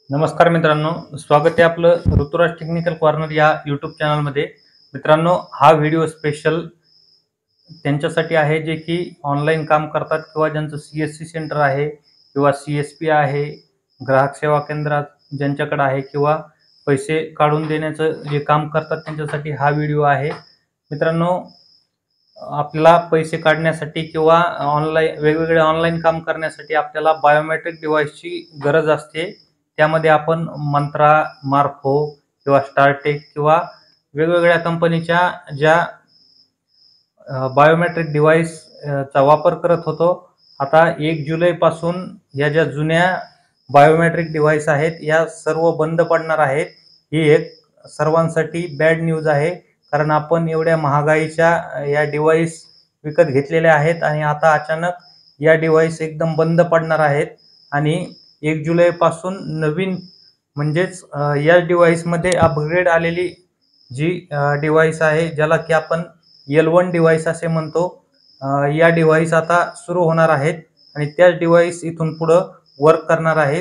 नमस्कार मित्रांनो, स्वागत आहे आपलं ऋतुराज टेक्निकल कॉर्नर या यूट्यूब चॅनलमध्ये. मित्रांनो, हा व्हिडिओ स्पेशल त्यांच्यासाठी आहे जे की ऑनलाईन काम करतात किंवा ज्यांचं CSC सेंटर आहे किंवा CSP आहे, ग्राहक सेवा केंद्रात ज्यांच्याकडे आहे किंवा पैसे काढून देण्याचं जे काम करतात त्यांच्यासाठी हा व्हिडिओ आहे. मित्रांनो, आपल्याला पैसे काढण्यासाठी किंवा वेगवेगळे ऑनलाईन काम करण्यासाठी आपल्याला बायोमेट्रिक डिव्हाइसची गरज असते. त्यामध्ये आपण मंत्रा, मार्फो किंवा स्टारटेक किंवा वेगवेगळ्या कंपनीच्या ज्या बायोमेट्रिक डिव्हाइस चा वापर करत होतो. आता 1 जुलैपासून या ज्या जुन्या बायोमेट्रिक डिव्हाइस आहेत या सर्व बंद पडणार आहेत. ही एक सर्वांसाठी बॅड न्यूज आहे. कारण आपण एवढ्या महागाईच्या या डिव्हाइस विकत घेतलेल्या आहेत आणि आता अचानक या डिव्हाइस एकदम बंद पडणार आहेत आणि 1 जुलैपासून नवीन म्हणजेच या डिव्हाइसमध्ये अपग्रेड आलेली जी डिव्हाइस आहे ज्याला की आपण L1 डिव्हाइस असे म्हणतो, या डिव्हाइस आता सुरू होणार आहेत आणि त्याच डिव्हाइस इथून पुढे वर्क करणार आहेत.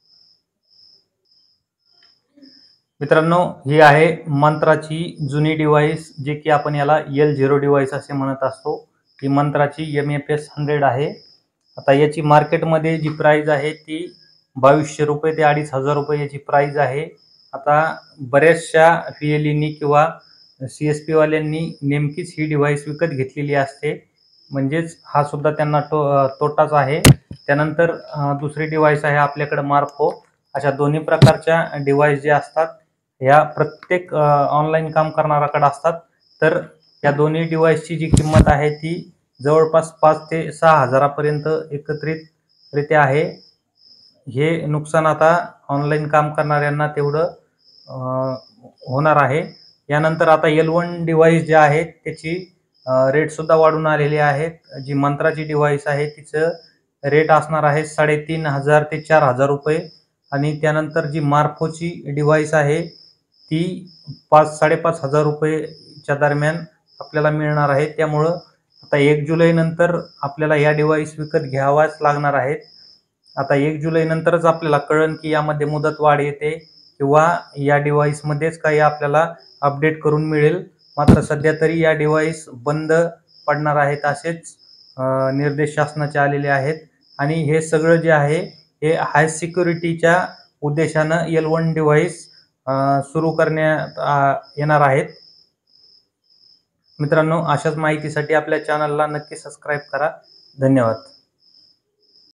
मित्रांनो, ही आहे मंत्राची जुनी डिव्हाइस जे की आपण याला L0 डिव्हाइस असे म्हणत असतो. ही मंत्राची MFS 100 आहे. आता याची मार्केटमध्ये जी प्राइस आहे ती ₹2200 ते ₹2500 याची प्राइस आहे. आता बऱ्याचशा PLEनी किंवा CSP वाल्यांनी नेमकीच ही डिव्हाइस विकत घेतलेली असते, म्हणजेच हा सुद्धा त्यांना तोटाच आहे. त्यानंतर दुसरी डिव्हाइस आहे आपल्याकडे मार्फो. अशा दोन्ही प्रकारच्या डिव्हाइस जे असतात ह्या प्रत्येक ऑनलाईन काम करणाऱ्याकडे असतात. तर या दोन्ही डिव्हाइसची जी किंमत आहे ती जवळपास 5 ते 6 हजारापर्यंत एकत्रितरित्या आहे. हे नुकसान आता ऑनलाईन काम करणाऱ्यांना तेवढं होणार आहे. यानंतर आता L1 डिव्हाइस जे आहेत त्याची रेट सुद्धा वाढून आलेली आहेत. जी मंत्राची डिव्हाइस आहे तिचं रेट असणार आहे ₹3500 ते ₹4000 आणि त्यानंतर जी मार्फोची डिव्हाइस आहे ती ₹5,000-5,500 च्या दरम्यान आपल्याला मिळणार आहे. त्यामुळं आता 1 जुलै नंतर आपल्याला या डिव्हाइस विकत घ्याव्याच लागणार आहेत. आता 1 जुलै नंतरच आपल्याला कळेल की यामध्ये मुदतवाढ येते किंवा या डिव्हाइसमध्येच काही आपल्याला अपडेट करून मिळेल. मात्र सध्या तरी या डिव्हाइस बंद पडणार आहेत असेच निर्देश शासनाचे आलेले आहेत आणि हे सगळं जे आहे हे हाय सिक्युरिटीच्या उद्देशानं L1 डिव्हाइस सुरू करण्यात येणार आहेत. मित्रांनो, अशाच माहितीसाठी आपल्या चॅनलला नक्की सबस्क्राईब करा. धन्यवाद.